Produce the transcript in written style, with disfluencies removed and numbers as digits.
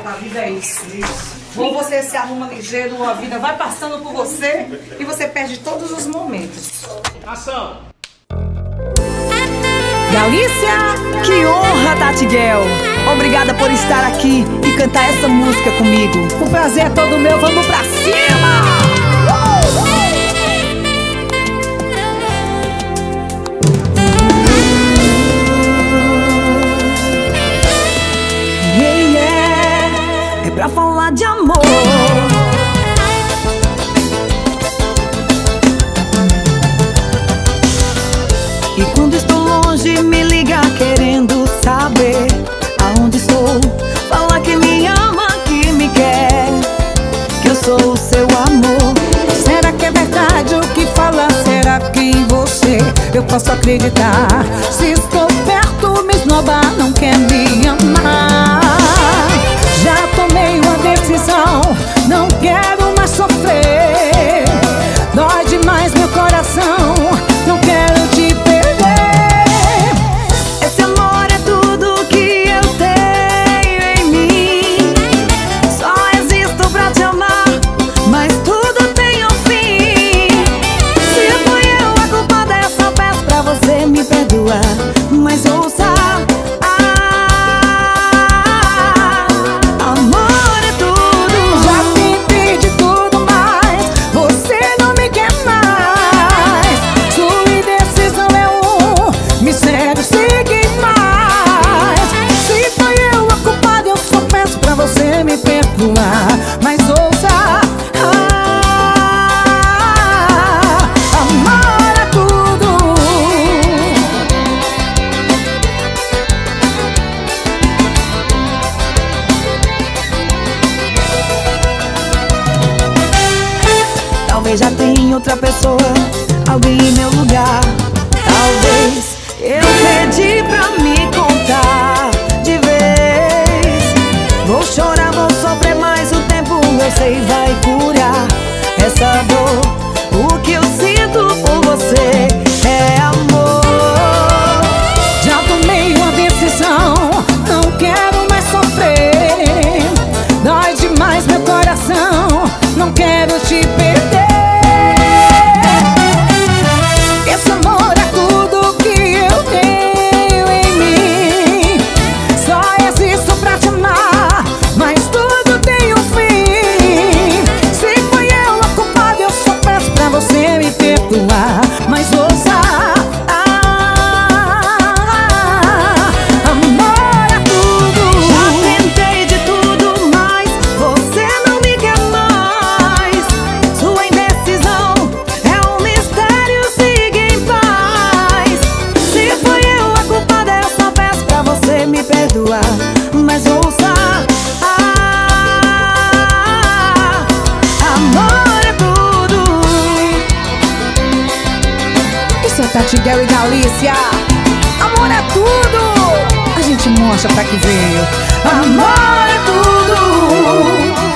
volta, a vida é isso. Ou você se arruma ligeiro, ou a vida vai passando por você e você perde todos os momentos. Ação! Galícia, que honra, Tatiguel. Obrigada por estar aqui e cantar essa música comigo. O prazer é todo meu, vamos pra cima! É pra falar de amor. E quando estou longe me liga querendo saber aonde estou. Fala que me ama, que me quer, que eu sou o seu amor. Será que é verdade o que fala? Será que em você eu posso acreditar? Se estou perto me esnoba, não quer me amar. Já tomei uma decisão, não quero mais sofrer. Dói demais meu coração, não quero te perder. Esse amor é tudo que eu tenho em mim. Só existo pra te amar, mas tudo tem um fim. Se fui eu a culpada, eu só peço pra você me perdoar. Mas ouça, amor é tudo. Já tentei de tudo, mas você não me quer mais. Sua indecisão é um mistério, siga mais. Se foi eu a culpada, eu só peço pra você me perdoar. Mas ouça, amor é tudo. Talvez já tenha outra pessoa, alguém em meu lugar. Talvez eu pedi pra me contar de vez. Vou chorar, vou sofrer, mas o tempo eu sei vai curar essa dor. O que eu sinto por você é amor. Já tomei uma decisão, não quero mais sofrer. Dói demais meu coração, não quero te perder. Esse amor é tudo que eu tenho em mim. Só existo pra te amar, mas tudo tem um fim. Se foi eu a culpada, eu só peço pra você me perdoar. Mas ouça, amor é tudo. Já tentei de tudo, mas você não me quer mais. Sua indecisão é um mistério, siga em paz. Se foi eu a culpada, eu só peço pra você me perdoar. Mas ouça, amor é tudo. Isso é Tatiguel e Galícia. Amor é tudo. A gente mostra pra que veio. Amor é tudo.